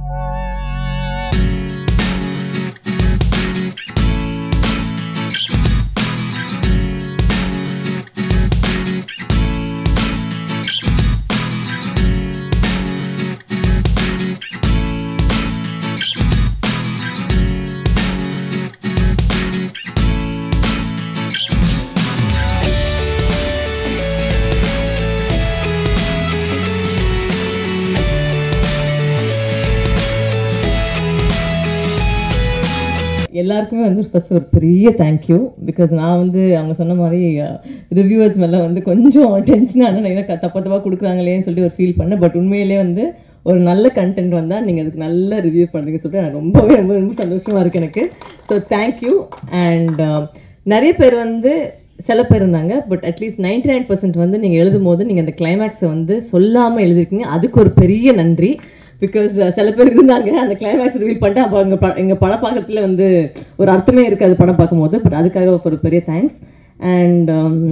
எல்லாருக்குமே வந்து ஃபர்ஸ்ட் ஒரு பெரிய தேங்க்யூ. பிகாஸ் நான் வந்து அவங்க சொன்ன மாதிரி ரிவ்யூவர்ஸ் மேலே வந்து கொஞ்சம் டென்ஷனான எனக்கு தப்பாக கொடுக்குறாங்களேன்னு சொல்லிட்டு ஒரு ஃபீல் பண்ணேன். பட் உண்மையிலே வந்து ஒரு நல்ல கண்டென்ட் வந்தால் நீங்கள் அதுக்கு நல்ல ரிவ்யூ பண்ணுறீங்கன்னு சொல்லிட்டு எனக்கு ரொம்பவே ரொம்ப ரொம்ப சந்தோஷமாக இருக்குது எனக்கு. So thank you. அண்ட் நிறைய பேர் வந்து சில பேர் இருந்தாங்க, பட் அட்லீஸ்ட் 99% வந்து நீங்கள் எழுதும் போது நீங்கள் அந்த கிளைமேக்ஸை வந்து சொல்லாமல் எழுதிருக்கீங்க. அதுக்கு ஒரு பெரிய நன்றி. பிகாஸ் சில பேர் இருந்தாங்க அந்த கிளைமேக்ஸ் ரிவீல் பண்ணிட்டு அப்போ எங்கள் படம் பார்க்கறதுல வந்து ஒரு அர்த்தமே இருக்காது படம் பார்க்கும்போது. பட் அதுக்காக ஒரு பெரிய thanks. And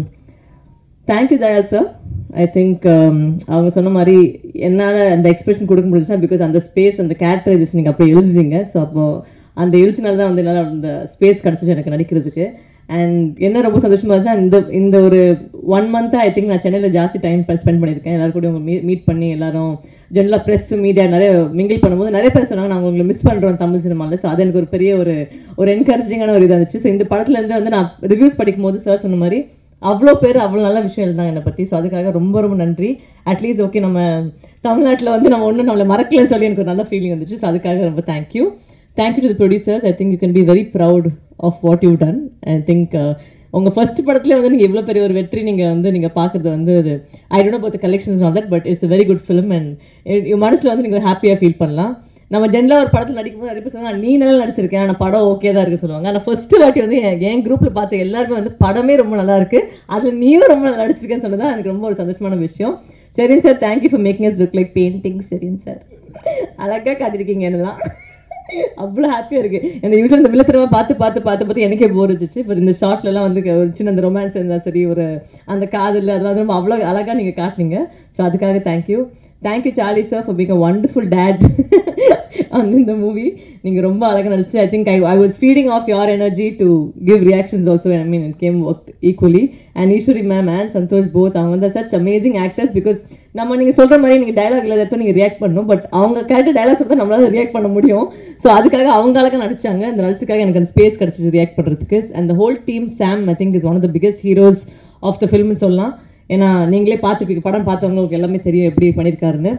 thank you Dayal sir. I think அவங்க சொன்ன மாதிரி என்னால் அந்த எக்ஸ்பிரஷன் கொடுக்க முடிஞ்சுன்னா பிகாஸ் அந்த ஸ்பேஸ் அந்த கேரக்டரைசேஷன் நீங்கள் அப்போ எழுதுவீங்க. ஸோ அப்போது அந்த எழுத்துனால தான் வந்து என்னால் அந்த ஸ்பேஸ் கிடச்சிச்சு எனக்கு நடிக்கிறதுக்கு. அண்ட் என்ன ரொம்ப சந்தோஷமாக இருந்துச்சுன்னா இந்த ஒரு 1 மந்த்தாக ஐ திங்க் நான் சென்னையில் ஜாஸ்தி டைம் ஸ்பெண்ட் பண்ணியிருக்கேன். எல்லாரும் கூட மீட் பண்ணி எல்லாரும் ஜென்ரலாக ப்ரெஸ் மீடியா நிறைய மிங்கிள் பண்ணும்போது நிறைய பேர் சொன்னாங்க நாங்கள் உங்களை மிஸ் பண்ணுறோம் தமிழ் சினிமாவில். ஸோ அது எனக்கு ஒரு பெரிய ஒரு என்கரேஜிங்கான ஒரு இதாக இருந்துச்சு. ஸோ இந்த படத்துலேருந்து வந்து நான் ரிவ்யூஸ் படிக்கும் போது சார் சொன்ன மாதிரி அவ்வளோ பேர் அவ்வளோ நல்ல விஷயம் எழுதாங்க என்னை பற்றி. ஸோ அதுக்காக ரொம்ப ரொம்ப நன்றி. அட்லீஸ்ட் ஓகே நம்ம தமிழ்நாட்டில் வந்து நம்ம ஒன்றும் நம்மளை மறக்கலன்னு சொல்லி எனக்கு ஒரு நல்ல ஃபீலிங் வந்துச்சு. ஸோ அதுக்காக ரொம்ப thank you. Thank you to the producers. I think you can be very proud of what you done. I think உங்கள் ஃபர்ஸ்ட் படத்துலேயே வந்து நீங்கள் இவ்வளோ பெரிய ஒரு வெற்றி நீங்கள் பார்க்குறது வந்து I don't know about the collections on that, but it's a very good film. And மனசில் வந்து நீங்கள் ஹாப்பியாக ஃபீல் பண்ணலாம். நம்ம ஜென்ரலாக ஒரு படத்தில் நடிக்கும்போது நிறைய பேர் சொல்லுவாங்க நீ நல்லா நடிச்சிருக்கேன் ஆனால் படம் ஓகே தான் இருக்குது சொல்லுவாங்க. ஆனால் ஃபர்ஸ்ட்டு வாட்டி வந்து என் குரூப்பில் பார்த்து எல்லாருமே வந்து படமே ரொம்ப நல்லா இருக்குது, அதில் நீயும் ரொம்ப நல்லா நடிச்சிருக்கேன்னு சொன்னதான் எனக்கு ரொம்ப ஒரு சந்தோஷமான விஷயம். சரிங்க sir, thank you for making us look like painting. சரிங்க சார், அழகாக காட்டியிருக்கீங்க என்னெல்லாம். அவ்வளோ ஹாப்பியாக இருக்குது. எனக்கு யூஸ்வலாக இந்த வில்லத்தனமாக பார்த்து எனக்கே போர் இருந்துச்சு. இப்போ இந்த ஷார்ட்லலாம் வந்து ஒரு சின்ன அந்த ரொமான்ஸ் இருந்தால் சரி, ஒரு அந்த காதல் அதெல்லாம் ரொம்ப அவ்வளோ அழகாக நீங்கள் காட்டினீங்க. ஸோ அதுக்காக thank you. Thank you Charlie sir for being a wonderful dad அந்த இந்த மூவி. நீங்கள் ரொம்ப அழகாக நடிச்சு. I think I was feeding off your energy to give reactions also. I mean it came work equally. And Eswari ma'am and Santhosh both அவங்க வந்து such amazing actors. Because நம்ம நீங்கள் சொல்கிற மாதிரி நீங்கள் டைலாக் இல்லாதப்போ நீங்கள் ரியாக்ட் பண்ணணும், பட் அவங்க கேரக்டர் டைலாக் சொல்லிட்டு நம்மளால ரியாக்ட் பண்ண முடியும். ஸோ அதுக்காக அவங்க அழகாக நடிச்சாங்க. அந்த நடிச்சுக்காக எனக்கு அந்த ஸ்பேஸ் கிடச்சிச்சு ரியாக்ட் பண்ணுறதுக்கு. And the whole team Sam I think is one of the biggest heroes of the ஃபில்ம்னு சொல்லலாம். ஏன்னா நீங்களே பார்த்துருப்பீங்க, படம் பார்த்தவங்களுக்கு எல்லாமே தெரியும் எப்படி பண்ணியிருக்காருன்னு.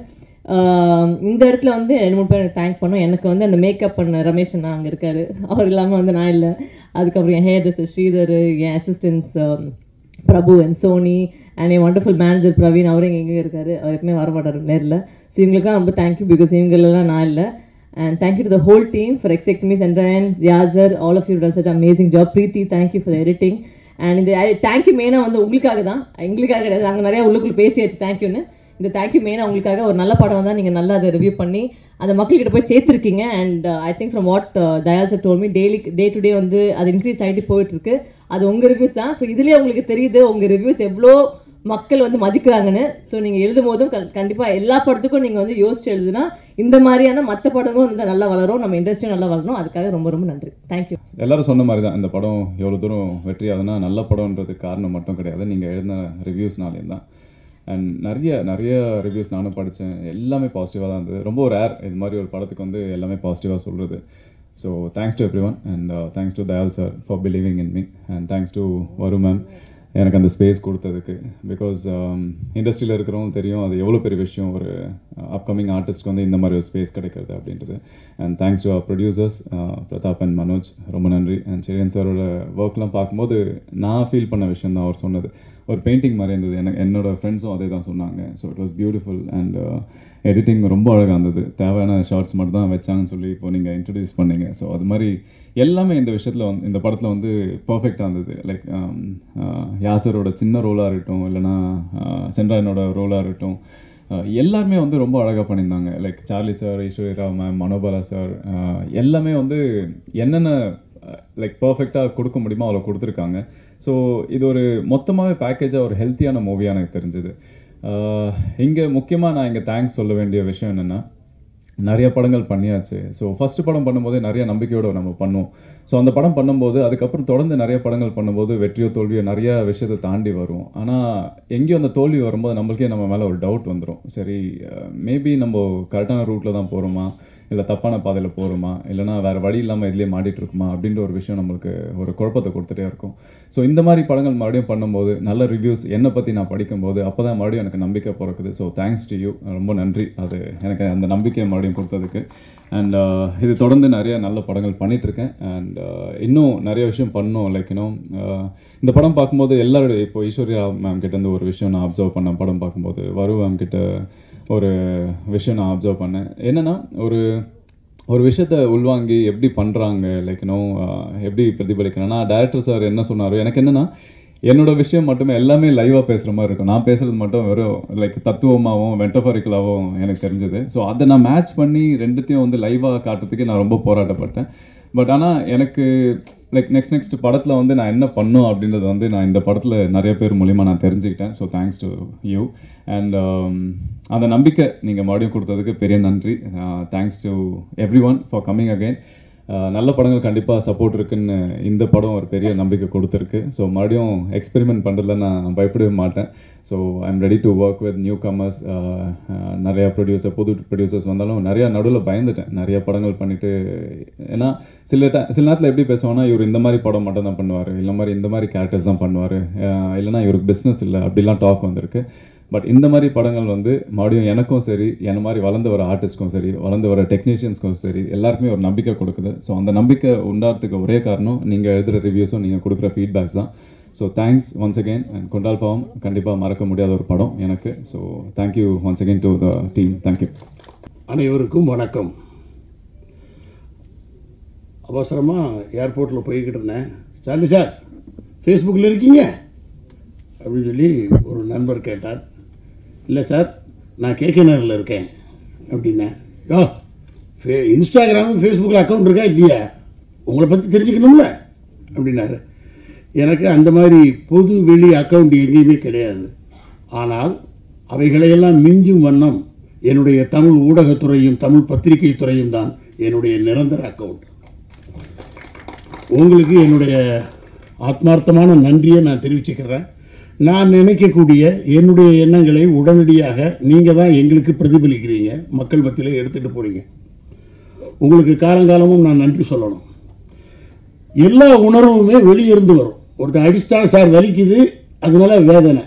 இந்த இடத்துல வந்து 2-3 பேர் எனக்கு தேங்க் பண்ணோம். எனக்கு வந்து அந்த மேக்கப் பண்ண ரமேஷ் அண்ணா அங்கே இருக்கார், அவர் இல்லாமல் வந்து நான் இல்லை. அதுக்கப்புறம் என் ஹேர் ட்ரெஸ்ஸர் ஸ்ரீதர், என் assistants Prabhu and Soni and என் வண்டர்ஃபுல் மேனேஜர் பிரவீன், அவரும் எங்கே இருக்கார், அவர் எப்பவுமே வரமாட்டார் நேரில். ஸோ இவங்களுக்குலாம் ரொம்ப தேங்க்யூ பிகாஸ் இவங்களெல்லாம் நான் இல்லை. And thank you to the whole team for accepting me. Sandrayan, Yazar, all of you done such an amazing job. Preeti, thank you for the editing. And இந்த தேங்க்யூ மெயினாக வந்து உங்களுக்காக தான், எங்களுக்காக கிடையாது. நாங்கள் நிறையா உள்ளுக்குள்ளே பேசியாச்சு தேங்க்யூன்னு. இந்த தேங்க்யூ மெயினாக உங்களுக்காக. ஒரு நல்ல படம் வந்தால் நீங்கள் நல்லா அதை ரிவ்யூ பண்ணி அந்த மக்கள்கிட்ட போய் சேர்த்துருக்கீங்க. And I think from what Dayal sir told me day to day வந்து அது இன்க்ரீஸ் ஆகிட்டு போயிட்டுருக்கு. அது உங்கள் ரிவ்யூஸ் தான். ஸோ இதுலேயே உங்களுக்கு தெரியுது உங்கள் ரிவ்யூஸ் எவ்வளோ மக்கள் வந்து மதிக்கிறாங்கன்னு. ஸோ நீங்கள் எழுதும் போதும் கண்டிப்பாக எல்லா படத்துக்கும் நீங்கள் வந்து யோசிச்சு எழுதுனா இந்த மாதிரியான மற்ற படமும் வந்து நல்லா வளரும், நம்ம இண்டஸ்ட்ரியும் நல்லா வளரும். அதுக்காக ரொம்ப ரொம்ப நன்றி. தேங்க்யூ. எல்லாரும் சொன்ன மாதிரி தான் இந்த படம் எவ்வளோ தூரம் வெற்றி ஆகுதுன்னா நல்ல படம்ன்றதுக்கு காரணம் மட்டும் கிடையாது, நீங்கள் எழுதின ரிவ்யூஸ்னாலேயும் தான். அண்ட் நிறைய ரிவ்யூஸ் நானும் படித்தேன், எல்லாமே பாசிட்டிவாக தான் இருந்தது. ரொம்ப ரேர் இது மாதிரி ஒரு படத்துக்கு வந்து எல்லாமே பாசிட்டிவாக சொல்கிறது. So thanks to everyone. And thanks to Dayal sir for believing in me. And thanks to Varu ma'am எனக்கு அந்த ஸ்பேஸ் கொடுத்ததுக்கு. பிகாஸ் இண்டஸ்ட்ரியில் இருக்கிறவங்க தெரியும் அது எவ்வளோ பெரிய விஷயம் ஒரு அப்கமிங் ஆர்டிஸ்ட்க்கு வந்து இந்த மாதிரி ஒரு ஸ்பேஸ் கிடைக்கிறது அப்படின்றது. And thanks to our producers Prathap and Manoj, ரொம்ப நன்றி. அண்ட் செரியன் சாரோட ஒர்க்லாம் பார்க்கும்போது நான் ஃபீல் பண்ண விஷயம் தான் அவர் சொன்னது. ஒரு பெயிண்டிங் மாதிரி இருந்தது. என்னோடய ஃப்ரெண்ட்ஸும் அதே தான் சொன்னாங்க. So it was beautiful. And editing ரொம்ப அழகாக இருந்தது. தேவையான ஷார்ட்ஸ் மட்டும் தான் வச்சாங்கன்னு சொல்லி இப்போ நீங்கள் இன்ட்ரடியூஸ் பண்ணீங்க. ஸோ அது மாதிரி எல்லாமே இந்த விஷயத்தில் வந்து இந்த படத்தில் வந்து பர்ஃபெக்டாக இருந்தது. லைக் யாசரோட சின்ன ரோலாக இருக்கட்டும், இல்லைனா சென்ட்ராயனோட ரோலாக இருக்கட்டும், எல்லாருமே வந்து ரொம்ப அழகாக பண்ணியிருந்தாங்க. Like Charlie sir, Eswari Rao ma'am, Manobala sir, எல்லாமே வந்து என்னென்ன லைக் பர்ஃபெக்டாக கொடுக்க முடியுமோ அவ்வளோ கொடுத்துருக்காங்க. ஸோ இது ஒரு மொத்தமாகவே பேக்கேஜாக ஒரு ஹெல்த்தியான மூவியாக எனக்கு தெரிஞ்சுது. இங்கே முக்கியமாக நான் இங்கே தேங்க்ஸ் சொல்ல வேண்டிய விஷயம் என்னென்னா, நிறைய படங்கள் பண்ணியாச்சு. ஸோ ஃபஸ்ட்டு படம் பண்ணும்போதே நிறைய நம்பிக்கையோடு நம்ம பண்ணுவோம். ஸோ அந்த படம் பண்ணும்போது அதுக்கப்புறம் தொடர்ந்து நிறைய படங்கள் பண்ணும்போது வெற்றியோ தோல்வியோ நிறைய விஷயத்தை தாண்டி வரும். ஆனால் எங்கேயோ அந்த தோல்வி வரும்போது நம்மளுக்கே நம்ம மேலே ஒரு டவுட் வந்துடும். சரி, மேபி நம்ம கரெக்டான ரூட்டில் தான் போகிறோமா, இல்லை தப்பான பாதையில் போகிறோமா, இல்லைனா வேறு வழி இல்லாமல் இதுலேயே மாட்டிகிட்டு இருக்குமா அப்படின்ற ஒரு விஷயம் நம்மளுக்கு ஒரு குழப்பத்தை கொடுத்துட்டே இருக்கும். ஸோ இந்த மாதிரி படங்கள் மறுபடியும் பண்ணும்போது நல்ல ரிவ்யூஸ் என்னை பற்றி நான் படிக்கும்போது அப்போ தான் மறுபடியும் எனக்கு நம்பிக்கை பிறக்குது. ஸோ தேங்க்ஸ் டு யூ, ரொம்ப நன்றி அது எனக்கு அந்த நம்பிக்கையை மறுபடியும் கொடுத்ததுக்கு. அண்ட் இது தொடர்ந்து நிறைய நல்ல படங்கள் பண்ணிகிட்ருக்கேன். அண்ட் இன்னும் நிறைய விஷயம் பண்ணணும். லைக் இன்னும் இந்த படம் பார்க்கும்போது எல்லாருடைய இப்போ ஈஸ்வர்யா மேம் கிட்டேருந்து ஒரு விஷயம் நான் அப்சர்வ் பண்ணேன். படம் பார்க்கும்போது வரு மேம் கிட்ட ஒரு விஷயம் நான் அப்சர்வ் பண்ணேன். என்னென்னா ஒரு விஷயத்தை உள்வாங்கி எப்படி பண்ணுறாங்க, லைக் எப்படி பிரதிபலிக்கிறேன்னா, டைரக்டர் சார் என்ன சொன்னார், எனக்கு என்னென்னா என்னோட விஷயம் மட்டுமே எல்லாமே லைவாக பேசுகிற மாதிரி இருக்கும். நான் பேசுகிறது மட்டும் வெறும் லைக் தத்துவமாகவும் மெட்டஃபாரிக்கலாகவும் எனக்கு தெரிஞ்சது. ஸோ அதை நான் மேட்ச் பண்ணி ரெண்டுத்தையும் வந்து லைவாக காட்டுறதுக்கே நான் ரொம்ப போராட்டப்பட்டேன். பட் ஆனால் எனக்கு லைக் நெக்ஸ்ட் படத்தில் வந்து நான் என்ன பண்ணோம் அப்படின்றத வந்து நான் இந்த படத்தில் நிறைய பேர் மூலிமா நான் தெரிஞ்சுக்கிட்டேன். So thanks to you. And அந்த நம்பிக்கை நீங்கள் மறுபடியும் கொடுத்ததுக்கு பெரிய நன்றி. Thanks to everyone for coming again. நல்ல படங்கள் கண்டிப்பாக சப்போர்ட் இருக்குன்னு இந்த படம் ஒரு பெரிய நம்பிக்கை கொடுத்துருக்கு. ஸோ மறுபடியும் எக்ஸ்பெரிமெண்ட் பண்ணுறதுல நான் பயப்படவே மாட்டேன். So I am ready to work with new comers. நிறையா புது ப்ரொடியூசர்ஸ் வந்தாலும் நிறையா நடுவில் பயந்துட்டேன். நிறைய படங்கள் பண்ணிவிட்டு, ஏன்னா சில நேரத்தில் எப்படி பேசுவாங்கன்னா, இவர் இந்த மாதிரி படம் மட்டும் தான் பண்ணுவார், இந்த மாதிரி கேரக்டர்ஸ் தான் பண்ணுவார், இல்லைனா இவருக்கு பிஸ்னஸ் இல்லை அப்படிலாம் டாக் வந்திருக்கு. பட் இந்த மாதிரி படங்கள் வந்து மறுபடியும் எனக்கும் சரி, என்ன மாதிரி வளர்ந்து வர ஆர்டிஸ்ட்க்கும் சரி, வளர்ந்து வர டெக்னீஷியன்ஸ்க்கும் சரி, எல்லாருக்குமே ஒரு நம்பிக்கை கொடுக்குது. ஸோ அந்த நம்பிக்கை உண்டாகிறதுக்கு ஒரே காரணம் நீங்கள் எழுதுகிற ரிவ்யூஸும் நீங்கள் கொடுக்குற ஃபீட்பேக்ஸ் தான். So thanks once again. And Kondraal Paavam கண்டிப்பாக மறக்க முடியாத ஒரு படம் எனக்கு. So thank you once again to the team. Thank you. அனைவருக்கும் வணக்கம். அவசரமாக ஏர்போர்ட்டில் போய்கிட்டு இருந்தேன். சார்லி சார் ஃபேஸ்புக்கில் இருக்கீங்க அப்படின்னு சொல்லி ஒரு நண்பர் கேட்டார். இல்லை சார், நான் கேகேநகரில் இருக்கேன் அப்படின்னேன். இன்ஸ்டாகிராமு ஃபேஸ்புக்கில் அக்கௌண்ட் இருக்கா இல்லையா, உங்களை பற்றி தெரிஞ்சுக்கணும்ல அப்படின்னாரு. எனக்கு அந்த மாதிரி பொது வெளி அக்கௌண்ட் எங்கேயுமே கிடையாது. ஆனால் அவைகளையெல்லாம் மிஞ்சும் வண்ணம் என்னுடைய தமிழ் ஊடகத்துறையும் தமிழ் பத்திரிகை துறையும் தான் என்னுடைய நிரந்தர அக்கௌண்ட். உங்களுக்கு என்னுடைய ஆத்மார்த்தமான நன்றியை நான் தெரிவிச்சுக்கிறேன். நான் நினைக்கக்கூடிய என்னுடைய எண்ணங்களை உடனடியாக நீங்கள் தான் எங்களுக்கு பிரதிபலிக்கிறீங்க, மக்கள் மத்தியில் எடுத்துகிட்டு போகிறீங்க. உங்களுக்கு காலங்காலமும் நான் நன்றி சொல்லணும். எல்லா உணர்வுமே வெளியிருந்து வரும். ஒருத்தர் அடிச்சிட்டா சார் வலிக்குது, அதனால வேதனை.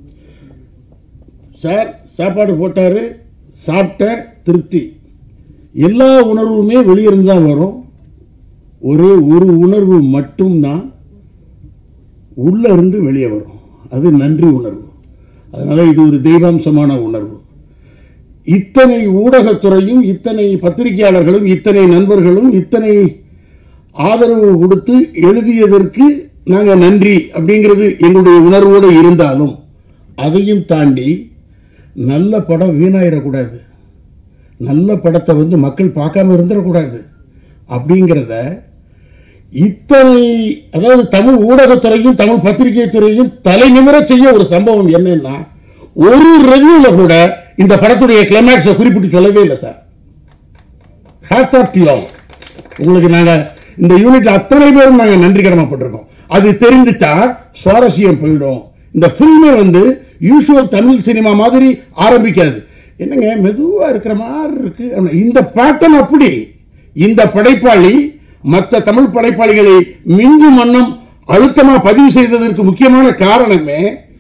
சார் சாப்பாடு போட்டார், சாப்பிட்ட திருப்தி. எல்லா உணர்வுமே வெளியிருந்து தான் வரும். ஒரு உணர்வு மட்டும்தான் உள்ளே இருந்து வெளியே வரும். அது நன்றி உணர்வு. அதனால் இது ஒரு தெய்வாம்சமான உணர்வு. இத்தனை ஊடகத்துறையும், இத்தனை பத்திரிகையாளர்களும், இத்தனை நண்பர்களும், இத்தனை ஆதரவு கொடுத்து எழுதியதற்கு நாங்கள் நன்றி அப்படிங்கிறது எங்களுடைய உணர்வோடு இருந்தாலும், அதையும் தாண்டி நல்ல படம் வீணாயிடக்கூடாது, நல்ல படத்தை வந்து மக்கள் பார்க்காம இருந்துடக்கூடாது அப்படிங்கிறத இத்தனை, அதாவது தமிழ் ஊடகத்துறையும் தமிழ் பத்திரிகை துறையும் தலைநிமிர செய்ய ஒரு சம்பவம் என்னன்னா, ஒரு ரிவ்யூல கூட இந்த படத்துடைய கிளைமேக்ஸை குறிப்பிட்டு சொல்லவே இல்லை sir. Hats off to all. உங்களுக்கு நாங்கள் இந்த யூனிட் அத்தனை பேரும் நாங்கள் நன்றி கடமைப்பட்டிருக்கோம். அது தெரிந்துட்டா சுவாரஸ்யம் போயிடும். இந்த ஃபில்மே வந்து யூசுவல் தமிழ் சினிமா மாதிரி ஆரம்பிக்காது. என்னங்க மெதுவாக இருக்கிற மாதிரி இருக்கு. இந்த பேட்டர்ன் அப்படி. இந்த படைப்பாளி மற்ற தமிழ் படைப்பாளிகளை மிஞ்சும் வண்ணம் அழுத்தமா பதிவு செய்ததற்கு முக்கியமான காரணமே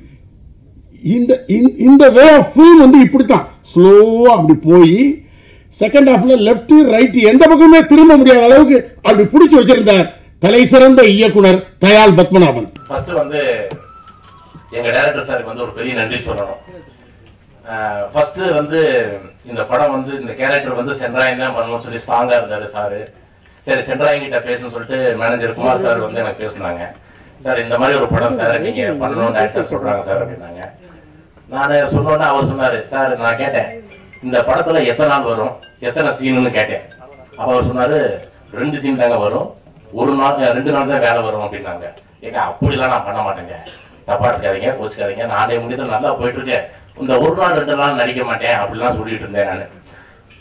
இந்த வே ஆஃப் ஃபில்ம் வந்து இப்படித்தான் ஸ்லோவா அப்படி போய் செகண்ட் ஹாஃப்ல லெஃப்ட் ரைட் எந்த பக்கமே திரும்ப முடியாத அளவுக்கு அப்படி பிடிச்சி வச்சிருந்தார் தலை சிறந்த இயக்குனர் தயாள் பத்மநாபன். ஃபர்ஸ்ட் வந்து எங்க டைரக்டர் சாருக்கு வந்து ஒரு பெரிய நன்றி சொல்லணும். ஃபர்ஸ்ட் வந்து இந்த படம் வந்து இந்த கேரக்டர் வந்து சென்ட்ராயின் தான் பண்ணணும்னு சொல்லி ஸ்ட்ராங்கா இருந்தாரு சாரு. சரி சென்ட்ராயின் கிட்ட பேசணும்னு சொல்லிட்டு மேனேஜர் குமார் சார் வந்து எனக்கு பேசினாங்க. சார் இந்த மாதிரி ஒரு படம் சார் நீங்க பண்ணணும் டைரக்டர் சொல்றாங்க சார் அப்படின்னாங்க. நான் சொன்னோன்னே அவர் சொன்னாரு, சார் நான் கேட்டேன் இந்த படத்துல எத்தனை நாள் வரும், எத்தனை சீனுன்னு கேட்டேன். அப்ப அவர் சொன்னாரு 2 சீன் தாங்க வரும், 1 நாள் 2 நாள் தான் வேலை வரும் அப்படின்னாங்க. ஏங்க அப்படிலாம் நான் பண்ண மாட்டேங்க, தப்பா இருக்காதீங்க, கோச்சிக்காதீங்க, நானே முடிந்து நல்லா போயிட்டு இருக்கேன், இந்த 1 நாள் 2 நாள் நடிக்க மாட்டேன் அப்படிலாம் சொல்லிட்டு இருந்தேன் நான்.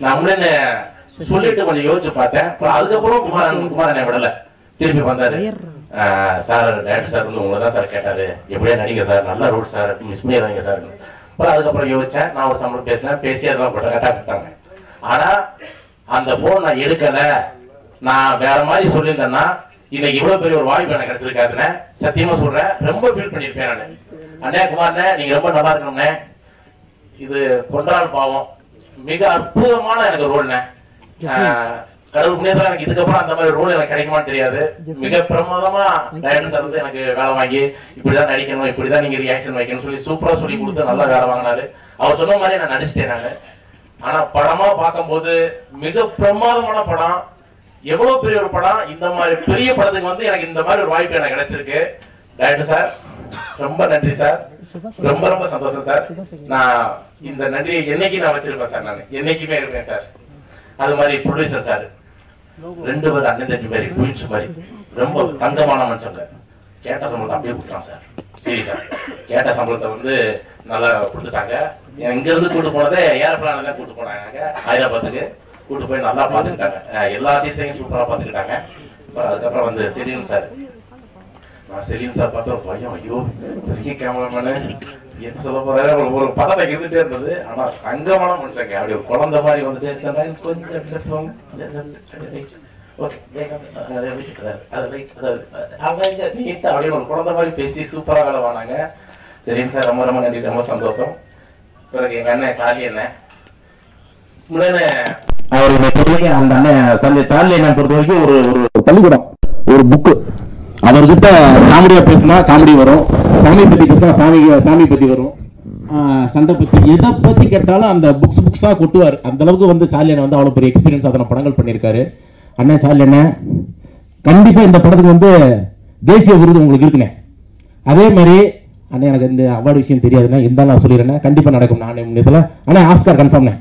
நம்மளே சொல்லிட்டு கொஞ்சம் யோசிச்சு பார்த்தேன். அப்புறம் அதுக்கப்புறம் குமாரனை விடல, திருப்பி வந்தாரு. சார் டேரக்டர் சார் வந்து உங்களை தான் சார் கேட்டாரு, எப்படியா நடிங்க சார், நல்ல ரோட் சார், மிஸ் பண்ணிடுறாங்க சார். அப்புறம் அதுக்கப்புறம் யோசிச்சேன், நான் ஒரு சம்பளம் பேசினேன், பேசி அதெல்லாம் கரெக்டாக கொடுத்தாங்க. ஆனா அந்த போன் நான் எடுக்கல, நான் வேற மாதிரி சொல்லியிருந்தேன்னா இன்னைக்கு இவ்வளவு பெரிய ஒரு வாய்ப்பு எனக்கு கிடைச்சிருக்காதுன்னு சத்தியமா சொல்றேன். ரொம்ப ஃபீல் பண்ணிருப்பேன் நான். அண்ணே குமார்ண்ணே, நீங்க ரொம்ப நல்லா இருக்கணும்ண்ணே. இது கொன்றால் பாவம் மிக அற்புதமான எனக்கு ரோல்ண்ணே. கடவுள் புண்ணியத்துல எனக்கு இதுக்கப்புறம் அந்த மாதிரி ரோல் எனக்கு கிடைக்குமான்னு தெரியாது. மிக பிரமாதமா டைரக்டர் சார் வந்து எனக்கு வேலை வாங்கி இப்படிதான் நடிக்கணும், இப்படிதான் நீங்க ரியாக்ஷன் வைக்கணும்னு சொல்லி சூப்பரா சொல்லி கொடுத்து நல்லா வேலை வாங்கினாரு. அவர் சொன்ன மாதிரி நான் நடிச்சிட்டேன் நானு. ஆனா படமா பார்க்கும்போது மிக பிரமாதமான படம். எவ்வளவு பெரிய ஒரு படம். இந்த மாதிரி பெரிய படத்துக்கு வந்து எனக்கு இந்த மாதிரி ஒரு வாய்ப்பு எனக்கு கிடைச்சிருக்கு. டைரக்டர் சார் ரொம்ப நன்றி சார், ரொம்ப ரொம்ப சந்தோஷம் சார். நான் இந்த நன்றியை என்னைக்கு நான் வச்சிருப்பேன் சார், நான் என்னைக்குமே இருப்பேன் சார். அது மாதிரி ப்ரொடியூசர் சார், 2 பேர் அண்ணன் தம்பி மாதிரி, குயின்ஸ் மாதிரி, ரொம்ப தங்கமான மனுஷங்க. கேட்ட சம்பளத்தை அப்படியே கொடுத்துட்டாங்க சார். சரி சார், கேட்ட சம்பளத்தை வந்து நல்லா கொடுத்துட்டாங்க. இங்க இருந்து கூட்டு போனதே ஏரோப்ளான்ல தான் கூட்டு போனாங்க ஹைதராபாத்துக்கு. கூட்டு போய் நல்லா பாத்துக்கிட்டாங்க, எல்லா அதிசயம் சூப்பரா பாத்துக்கிட்டாங்க. அதுக்கப்புறம் வந்து செலின் சார், நான் செலின் சார் பார்த்தா ஒரு பையன், ஐயோ பெரிய கேமராமேனு என்ன சொல்ல போறாரு, ஒரு பதத்தை இருந்துட்டே இருந்தது. ஆனா தங்கமான மனுஷங்க, அப்படி ஒரு குழந்தை மாதிரி வந்துட்டு கொஞ்சம் அப்படின்னு ஒரு குழந்தை மாதிரி பேசி சூப்பரா வேலை வாங்க. சரிங்க சார், ரொம்ப ரொம்ப நன்றி, ரொம்ப சந்தோஷம். பிறகு எங்க அண்ணன் சார்லி அண்ணன், அவருடைய பொறுத்தவரைக்கும் அந்த அண்ணன் சார்லி அண்ணன் பொறுத்த வரைக்கும் ஒரு பள்ளிக்கூடம், ஒரு புக்கு. அவர்கிட்ட காமெடியா பேசினா காமெடி வரும், சாமி பத்தி பேசினா சாமி பத்தி வரும், சண்டை பத்தி எதை பத்தி கேட்டாலும் அந்த புக்ஸா கொட்டுவார். அந்த அளவுக்கு வந்து சார்லி அண்ணன் வந்து அவ்வளவு பெரிய எக்ஸ்பீரியன்ஸ் அதன படங்கள் பண்ணியிருக்காரு. அண்ணன் சார்லி அண்ணன் கண்டிப்பா இந்த படத்துக்கு வந்து தேசிய விருது உங்களுக்கு இருக்குண்ணே. அதே மாதிரி அண்ணன் எனக்கு இந்த அவார்டு விஷயம் தெரியாதுண்ணே, இருந்தாலும் நான் சொல்லிடுறேன், கண்டிப்பா நடக்கும். நான் இதுல அண்ணே ஆஸ்கார் கன்ஃபார்ம்ண்ணே.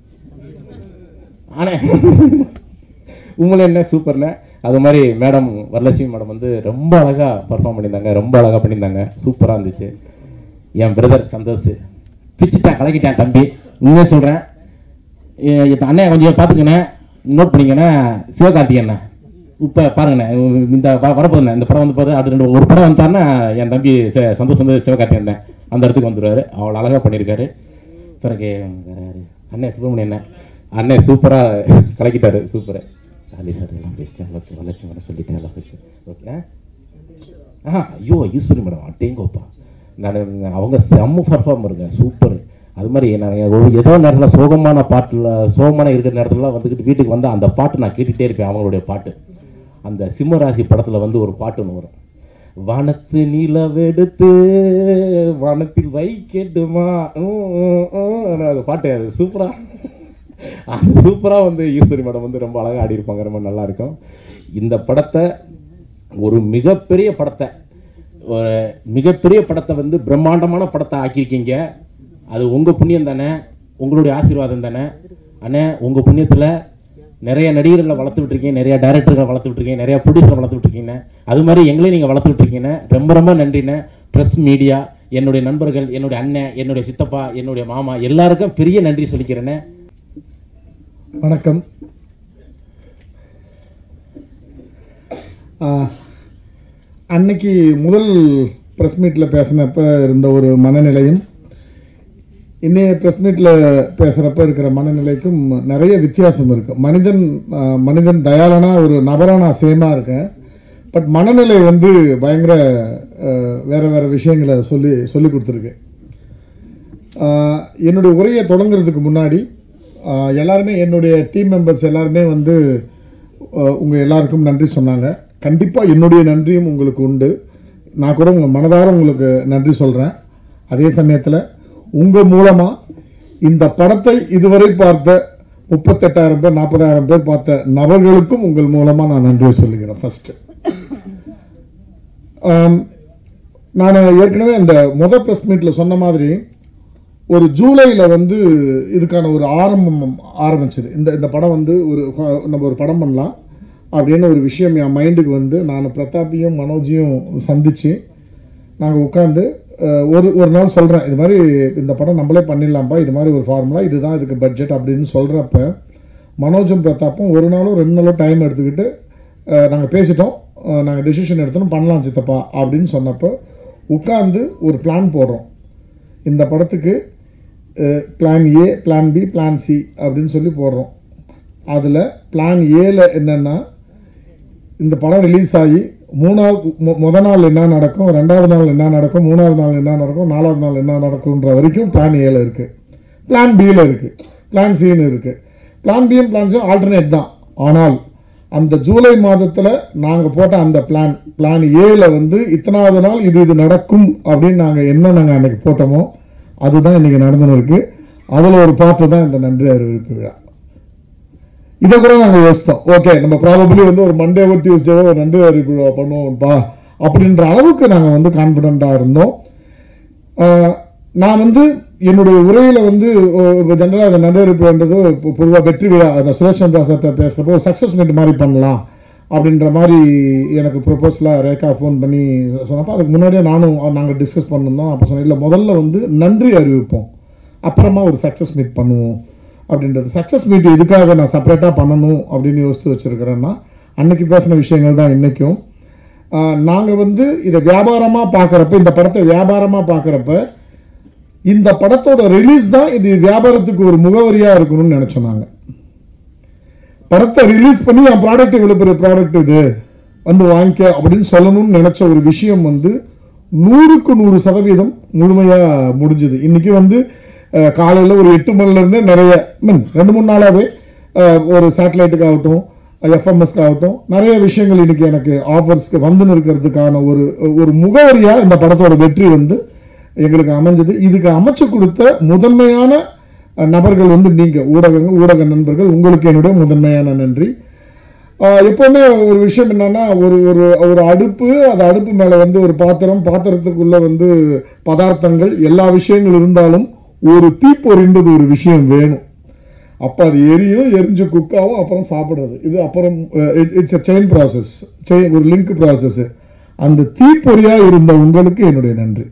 அண்ணே உங்களை என்ன சூப்பர்ண்ணே. அது மாதிரி மேடம் வரலட்சுமி மேடம் வந்து ரொம்ப அழகா பர்ஃபார்ம் பண்ணியிருந்தாங்க, ரொம்ப அழகா பண்ணியிருந்தாங்க, சூப்பராக இருந்துச்சு. என் பிரதர் சந்தோஷ் பிச்சுட்டேன், கலக்கிட்டேன் தம்பி, உண்மையாக சொல்கிறேன். அண்ணே கொஞ்சம் பார்த்துக்கண்ணே, நோட் பண்ணிக்கண்ணே. சிவகார்த்திகண்ணே இப்போ பாருங்கண்ணே, இந்த வரப்போதுண்ணே இந்த படம் வந்து பாரு, அது ஒரு படம் வந்துட்டாருன்னா என் தம்பி சந்தோஷ் வந்து சிவகார்த்திகன் தான் அந்த இடத்துக்கு வந்துடுவார். அவ்வளோ அழகாக பண்ணியிருக்காரு. பிறகு அண்ணே சுப்பிரமணியண்ணே, அண்ணே சூப்பராக கலக்கிட்டாரு, சூப்பரு. சாலி சார் எல்லாம் பேசிட்டேன், ஓகே. வரலட்சுமி மேடம் சொல்லிட்டேன், எல்லாம் பேசிட்டேன், ஓகே. ஐயோ ஈஸ்வரி மேடம் அட்டேங்கோப்பா, நான் அவங்க செம்ம பர்ஃபார்மருங்க, சூப்பர். அது மாதிரி நான் ஏதோ நேரத்தில் சோகமான பாட்டில் சோகமான இருக்கிற நேரத்துலலாம் வந்துக்கிட்டு வீட்டுக்கு வந்து அந்த பாட்டு நான் கேட்டுகிட்டே இருப்பேன். அவங்களுடைய பாட்டு, அந்த சிம்மராசி படத்தில் வந்து ஒரு பாட்டு ஒன்று வரும், வானத்து நிலவெடுத்து வானத்தில் வைக்கட்டுமா, அந்த பாட்டு அது சூப்பராக வந்து ஈஸ்வரி மேடம் வந்து ரொம்ப அழகாக ஆடி இருப்பாங்க, ரொம்ப நல்லா இருக்கும். இந்த படத்தை ஒரு மிகப்பெரிய படத்தை வந்து பிரம்மாண்டமான படத்தை ஆக்கியிருக்கீங்க. அது உங்கள் புண்ணியம் தானே, உங்களுடைய ஆசீர்வாதம் தானே அண்ணே. உங்கள் புண்ணியத்தில் நிறைய நடிகர்களை வளர்த்து விட்டுருக்கீங்க, நிறைய டைரக்டர்களை வளர்த்து விட்டுருக்கீங்க, நிறைய ப்ரொடியூசரை வளர்த்து விட்டுருக்கீங்க. அது மாதிரி எங்களையும் நீங்கள் வளர்த்து விட்டுருக்கீங்க. ரொம்ப ரொம்ப நன்றிண்ணே. ப்ரெஸ் மீடியா, என்னுடைய நண்பர்கள், என்னுடைய அண்ணன், என்னுடைய சித்தப்பா, என்னுடைய மாமா, எல்லாருக்கும் பெரிய நன்றி சொல்லிக்கிறேன்னே. வணக்கம். அன்னைக்கு முதல் ப்ரெஸ் மீட்டில் பேசினப்ப இருந்த ஒரு மனநிலையும் இன்னைய ப்ரெஸ் மீட்டில் பேசுகிறப்ப இருக்கிற மனநிலைக்கும் நிறைய வித்தியாசம் இருக்குது. மனிதன் தயாளனாக ஒரு நபராக நான் சேமாக இருக்கேன். பட் மனநிலை வந்து பயங்கர வேறு விஷயங்களை சொல்லி கொடுத்துருக்கு. என்னுடைய உரையை தொடங்குறதுக்கு முன்னாடி எல்லாருமே என்னுடைய டீம் மெம்பர்ஸ் எல்லாருமே வந்து உங்கள் எல்லாருக்கும் நன்றி சொன்னாங்க. கண்டிப்பாக என்னுடைய நன்றியும் உங்களுக்கு உண்டு. நான் கூட உங்கள் மனதார உங்களுக்கு நன்றி சொல்கிறேன். அதே சமயத்தில் உங்கள் மூலமாக இந்த படத்தை இதுவரை பார்த்த 38,000 பேர் 40,000 பேர் பார்த்த நபர்களுக்கும் உங்கள் மூலமாக நான் நன்றியை சொல்லுகிறேன். ஃபஸ்ட்டு நான் ஏற்கனவே இந்த முதல் ப்ரெஸ் மீட்டில் சொன்ன மாதிரி ஒரு ஜூலையில் வந்து இதுக்கான ஒரு ஆரம்பிச்சது. இந்த படம் வந்து நம்ம ஒரு படம் பண்ணலாம் அப்படின்னு ஒரு விஷயம் என் மைண்டுக்கு வந்து நான் பிரதாப்பையும் மனோஜையும் சந்தித்து நாங்கள் உட்காந்து ஒரு நாள் சொல்கிறேன், இது மாதிரி இந்த படம் நம்மளே பண்ணிடலாம்ப்பா, இது மாதிரி ஒரு ஃபார்முலா, இதுதான் இதுக்கு பட்ஜெட் அப்படின்னு சொல்கிறப்ப மனோஜும் பிரதாப்பும் ஒரு நாளோ 2 நாளோ டைம் எடுத்துக்கிட்டு நாங்கள் பேசிட்டோம், நாங்கள் டெசிஷன் எடுத்தோம், பண்ணலாம் சித்தப்பா அப்படின்னு சொன்னப்போ உட்காந்து ஒரு பிளான் போடுறோம். இந்த படத்துக்கு plan A, plan B, plan C அப்படின்னு சொல்லி போடுறோம். அதில் பிளான் ஏல என்னென்னா, இந்த படம் ரிலீஸ் ஆகி முதல் நாள் என்ன நடக்கும், 2வது நாள் என்ன நடக்கும், 3வது நாள் என்ன நடக்கும், 4வது நாள் என்ன நடக்கும்ன்ற வரைக்கும் பிளான் ஏல இருக்குது. பிளான் பியில் இருக்குது, பிளான் சின்னு இருக்குது. பிளான் பியும் பிளான் சியும் ஆல்டர்னேட் தான். ஆனால் அந்த ஜூலை மாதத்தில் நாங்கள் போட்ட அந்த பிளான் ஏல வந்து இத்தனாவது நாள் இது நடக்கும் அப்படின்னு நாங்கள் அன்றைக்கி போட்டோமோ அதுதான் இன்றைக்கி நடந்துன்னு இருக்குது. அதில் ஒரு பார்ட்டு தான் இந்த நன்றி அறிவிப்பு விழா. இதை கூட நாங்கள் யோசித்தோம், ஓகே நம்ம ப்ராபபிளி வந்து ஒரு மண்டேவோ டியூஸ்டேவோ ஒரு நன்றி அறிவிப்பு விழா பண்ணுவோம்ப்பா அப்படின்ற அளவுக்கு நாங்கள் வந்து கான்ஃபிடென்ட்டாக இருந்தோம். நான் வந்து என்னுடைய உரையில் வந்து ஜென்ரலாக அதை நன்றி அறிவிப்புன்றது பொதுவாக வெற்றி விழா, அந்த சுரேஷ் சந்திரா சார்கிட்ட பேசுகிறப்போ சக்ஸஸ் மீட் மாதிரி பண்ணலாம் அப்படின்ற மாதிரி எனக்கு ப்ரொப்போஸலாக ரேகா ஃபோன் பண்ணி சொன்னப்போ அதுக்கு முன்னாடியே நாங்கள் டிஸ்கஸ் பண்ணியிருந்தோம். அப்போ சொன்னேன், இல்லை முதல்ல வந்து நன்றி அறிவிப்போம், அப்புறமா ஒரு சக்ஸஸ் மீட் பண்ணுவோம் அப்படின்றது. சக்ஸஸ் மீட் எதுக்காக நான் செப்பரேட்டாக பண்ணணும் அப்படின்னு யோசித்து வச்சுருக்கிறேன்னா, அன்றைக்கி பேசின விஷயங்கள் தான் இன்றைக்கும். நாங்கள் வந்து இதை வியாபாரமாக பார்க்குறப்ப, இந்த படத்தை வியாபாரமாக பார்க்குறப்ப இந்த படத்தோட ரிலீஸ் தான் இது வியாபாரத்துக்கு ஒரு முகவரியாக இருக்கணும்னு நினச்சோம். நாங்கள் படத்தை ரிலீஸ் பண்ணி என் ப்ராடக்ட் இவ்வளோ பெரிய ப்ராடக்ட் இது வந்து வாங்கிக்க அப்படின்னு சொல்லணும்னு நினச்ச ஒரு விஷயம் வந்து 100க்கு 100% முழுமையாக முடிஞ்சது. இன்றைக்கி வந்து காலையில் ஒரு 8 மணிலேருந்தே நிறைய 2-3 நாளாகவே ஒரு சேட்டலைட்டுக்கு ஆகட்டும், எஃப்எம்எஸ்க்கு ஆகட்டும், நிறைய விஷயங்கள் இன்றைக்கி எனக்கு ஆஃபர்ஸ்க்கு வந்துன்னு இருக்கிறதுக்கான ஒரு முகவரியாக இந்த படத்தோட வெற்றி வந்து எங்களுக்கு அமைஞ்சது. இதுக்கு அமைச்சு கொடுத்த முதன்மையான நபர்கள் வந்து நீங்கள் ஊடக நண்பர்கள், உங்களுக்கு என்னுடைய முதன்மையான நன்றி. எப்போவுமே ஒரு விஷயம் என்னன்னா, ஒரு அடுப்பு, அந்த அடுப்பு மேலே வந்து ஒரு பாத்திரத்துக்குள்ளே வந்து பதார்த்தங்கள் எல்லா விஷயங்கள் இருந்தாலும் ஒரு தீப்பொறின்றது ஒரு விஷயம் வேணும். அப்போ அது எரிஞ்சு குக்காவும் அப்புறம் சாப்பிட்றது, இது அப்புறம் இட்ஸ் எ செயின் ப்ராசஸ், ஒரு லிங்க் ப்ராசஸ். அந்த தீப்பொறியாக இருந்த உங்களுக்கு என்னுடைய நன்றி.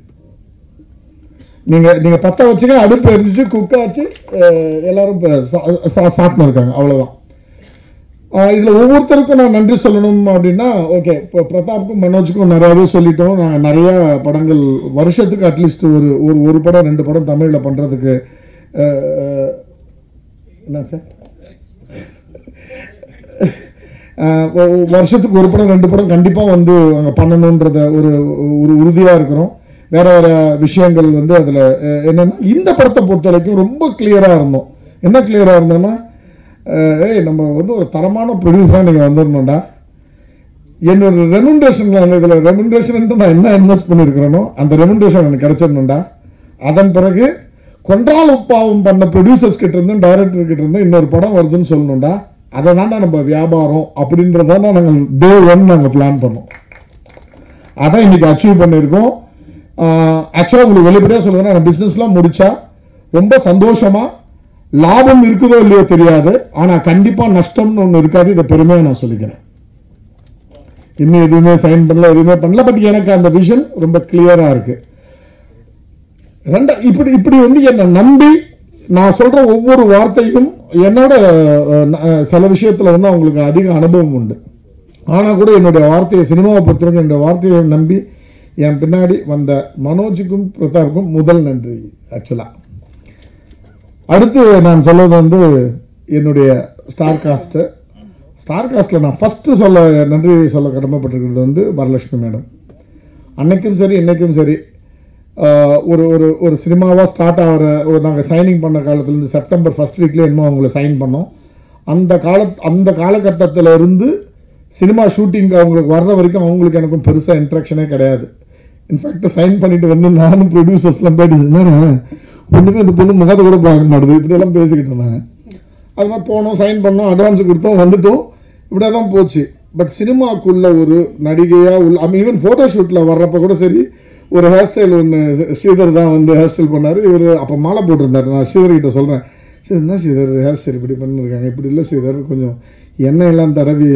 நீங்கள் பற்ற வச்சுக்க, அடுப்பு எரிஞ்சிச்சு, குக்காச்சு, எல்லாரும் சாப்பிட்டு இருக்காங்க, அவ்வளோதான். இதில் ஒவ்வொருத்தருக்கும் நான் நன்றி சொல்லணும் அப்படின்னா, ஓகே, இப்போ பிரதாப்புக்கும் மனோஜுக்கும் நிறையாவே சொல்லிட்டோம். நாங்கள் நிறையா படங்கள் வருஷத்துக்கு அட்லீஸ்ட் ஒரு படம் 2 படம் தமிழில் பண்ணுறதுக்கு என்ன சார், வருஷத்துக்கு 1 படம் 2 படம் கண்டிப்பாக வந்து அங்கே பண்ணணுன்றத ஒரு உறுதியாக இருக்கிறோம். வேற விஷயங்கள் வந்து அதில் என்னென்னா, இந்த படத்தை பொறுத்த வரைக்கும் ரொம்ப கிளியராக இருந்தோம். என்ன கிளியராக இருந்தோம்னா, நம்ம வந்து ஒரு தரமான ப்ரொடியூசராக நீங்கள் வந்துடணும்டா, என்னோட ரெமுன்ரேஷனில் இதில் ரெமுன்ரேஷன் நான் என்ன இன்வெஸ்ட் பண்ணியிருக்கிறேனோ அந்த ரெமுன்ரேஷன் எனக்கு கிடைச்சிடணும்டா. அதன் பிறகு கொன்றால் உப்பாவும் பண்ண ப்ரொடியூசர்ஸ் கிட்ட இருந்தும் டைரக்டர் கிட்ட இருந்தும் இன்னொரு படம் வருதுன்னு சொல்லணும்டா. அதை தான் நம்ம வியாபாரம் அப்படின்றதான் நாங்கள் டே 1 நாங்கள் பிளான் பண்ணோம். அதான் இன்னைக்கு அச்சீவ் பண்ணியிருக்கோம். ஆக்சுவலாக உங்களுக்கு வெளிப்படையாக சொல்லுங்கன்னா, நான் பிஸ்னஸ்லாம் முடித்தா ரொம்ப சந்தோஷமாக, லாபம் இருக்குதோ இல்லையோ தெரியாது, ஆனால் கண்டிப்பாக நஷ்டம்னு ஒன்று இருக்காது. இதை பெருமையாக நான் சொல்லிக்கிறேன். இன்னும் எதுவுமே சைன் பண்ணல, எதுவுமே பண்ணல, பட் எனக்கு அந்த விஷன் ரொம்ப கிளியராக இருக்கு. இப்படி வந்து என்னை நம்பி நான் சொல்கிற ஒவ்வொரு வார்த்தையும் என்னோட சில விஷயத்தில் வந்து அவங்களுக்கு அதிக அனுபவம் உண்டு. ஆனால் கூட என்னுடைய வார்த்தையை, சினிமாவை பொறுத்தவரைக்கும் என்னுடைய வார்த்தையை நம்பி என் பின்னாடி வந்த மனோஜுக்கும் பிரதாப்புக்கும் முதல் நன்றி. ஆக்சுவலாக அடுத்து நான் சொல்வது வந்து என்னுடைய ஸ்டார் காஸ்ட்டில் நான் ஃபஸ்ட்டு நன்றி சொல்ல கடமைப்பட்டிருக்கிறது வந்து வரலட்சுமி மேடம். அன்னைக்கும் சரி இன்னைக்கும் சரி, ஒரு சினிமாவாக ஸ்டார்ட் ஆகிற நாங்கள் சைனிங் பண்ண காலத்துலேருந்து செப்டம்பர் 1st வீக்லேயே என்னமோ அவங்கள சைன் பண்ணோம். அந்த காலகட்டத்தில் இருந்து சினிமா ஷூட்டிங் அவங்களுக்கு வர்ற வரைக்கும் அவங்களுக்கு எனக்கும் பெருசாக இன்ட்ராக்ஷனே கிடையாது. இன்ஃபேக்ட் சைன் பண்ணிட்டு வந்து நானும் ப்ரொடியூசர்ஸ்லாம் போயிட்டு ஒன்றுமே இந்த பொண்ணு முகத்தை கூட பார்க்க மாட்டுது, இப்படியெல்லாம் பேசிக்கிட்டு இருந்தாங்க. அது மாதிரி போனோம், சைன் பண்ணோம், அட்வான்ஸ் கொடுத்தோம், வந்துட்டோம், இப்படியே தான் போச்சு. பட் சினிமாக்குள்ள ஒரு நடிகையாக ஈவன் ஃபோட்டோ ஷூட்டில் வர்றப்ப கூட சரி, ஒரு ஹேர் ஸ்டைல் ஒன்று ஸ்ரீதர் தான் வந்து ஹேர் ஸ்டைல் பண்ணார். இவர் அப்போ மாலை போட்டிருந்தார். நான் ஸ்ரீதர்கிட்ட சொல்கிறேன், சரி என்ன ஸ்ரீதர் ஹேர் ஸ்டைல் இப்படி பண்ணிருக்காங்க, இப்படி இல்லை ஸ்ரீதர், கொஞ்சம் எண்ணெய் எல்லாம் தடவி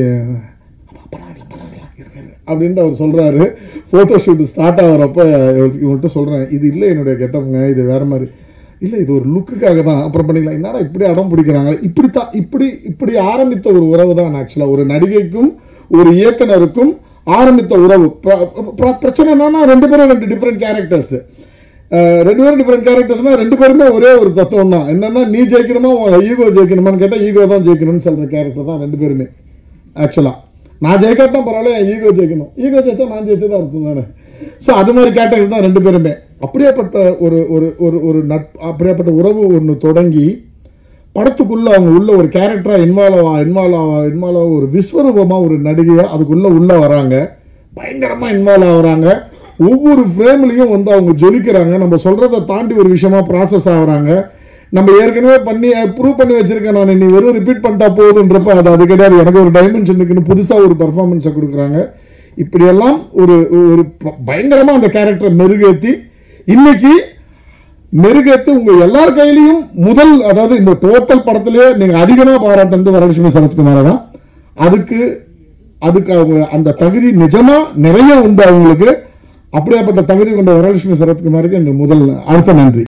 அப்படின்ட்டு அவர் சொல்கிறாரு. ஃபோட்டோ ஷூட் ஸ்டார்ட் ஆகிறப்ப இவர்கிட்ட சொல்கிறேன், இது இல்லை என்னுடைய கெட்டப்புங்க, இது வேறு மாதிரி. இல்லை இது ஒரு லுக்குக்காக தான், அப்புறம் பண்ணிக்கலாம், என்னடா இப்படி அடம் பிடிக்கிறாங்க, இப்படித்தான் இப்படி ஆரம்பித்த ஒரு உறவு தான் ஆக்சுவலாக ஒரு நடிகைக்கும் ஒரு இயக்குனருக்கும் ஆரம்பித்த உறவு. பிரச்சனை என்னன்னா 2 பேரும் 2 டிஃப்ரெண்ட் கேரக்டர்ஸ், 2 பேரும் டிஃப்ரெண்ட் கேரக்டர்ஸ்னா 2 பேருமே ஒரே ஒரு தத்துவம் தான். என்னன்னா நீ ஜெயிக்கணுமா ஈகோ ஜெயிக்கணுமான்னு கேட்டால் ஈகோ தான் ஜெயிக்கணும்னு சொல்கிற கேரக்டர் தான் 2 பேருமே. ஆக்சுவலாக நான் ஜெயிக்காட்டா பரவாயில்ல, என் ஈகோ ஜெயிக்கணும், ஈகோ ஜெயிச்சா நான் ஜெயிச்சதா இருக்கும் தானே. ஸோ அது மாதிரி கேரக்டர்ஸ் தான் 2 பேருமே. அப்படியேப்பட்ட ஒரு ஒரு ஒரு ஒரு அப்படியேப்பட்ட உறவு ஒன்று தொடங்கி படத்துக்குள்ளே அவங்க உள்ள ஒரு கேரக்டராக இன்வால்வ் ஒரு விஸ்வரூபமாக ஒரு நடிகையாக அதுக்குள்ளே வராங்க, பயங்கரமாக இன்வால்வ் ஆகுறாங்க. ஒவ்வொரு ஃப்ரேம்லையும் வந்து அவங்க ஜொலிக்கிறாங்க, நம்ம சொல்கிறத தாண்டி ஒரு விஷயமா ப்ராசஸ் ஆகுறாங்க. நம்ம ஏற்கனவே ப்ரூவ் பண்ணி வச்சிருக்கேன் நான், நீ வெறும் ரிப்பீட் பண்ணிட்டா போகுதுன்றப்ப அது கிடையாது, எனக்கு ஒரு டைமென்ஷன் இருக்குன்னு புதுசாக ஒரு பர்ஃபார்மன்ஸை கொடுக்குறாங்க. இப்படியெல்லாம் ஒரு ஒரு பயங்கரமாக அந்த கேரக்டரை மெருகேற்றி இன்னைக்கு உங்க எல்லார் கையிலையும் அதாவது இந்த டோட்டல் படத்திலேயே நீங்க அதிகமாக பாராட்டு வரலட்சுமி சரத்குமாரை தான். அதுக்கு அவங்க அந்த தகுதி நிஜமா நிறைய உண்டு அவங்களுக்கு. அப்படியாப்பட்ட தகுதி கொண்ட வரலட்சுமி சரத்குமாருக்கு அடுத்த நன்றி.